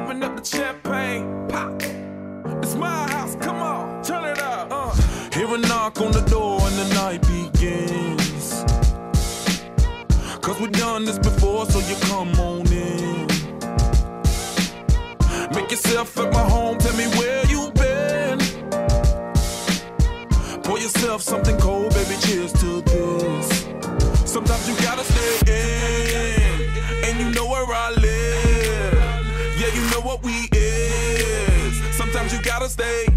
open up the champagne, pop. It's my house, come on, turn it up. Hear a knock on the door and the night begins. Cause we've done this before, so you come on in. Make yourself at my home, tell me where you been. Pour yourself something cold, baby, cheers to this. Sometimes you gotta stay in, and you know where I live. Yeah, you know what we is. Sometimes you gotta stay